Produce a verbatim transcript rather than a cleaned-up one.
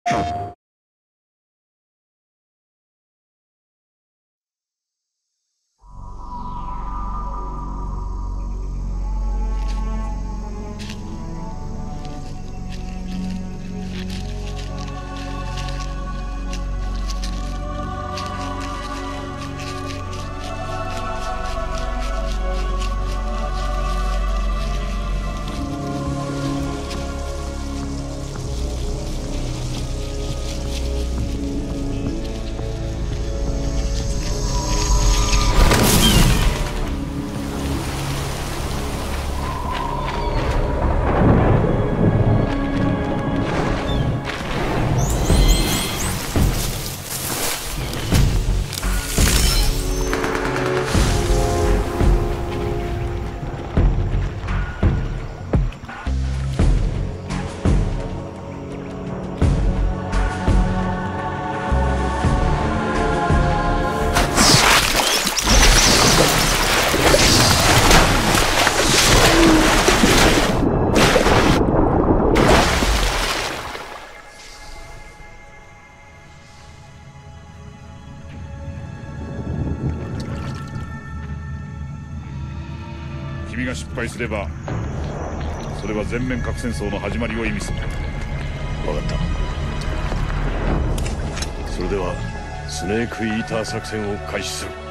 君が失敗すればそれは全面核戦争の始まりを意味する。 分かった。それではスネークイーター作戦を開始する。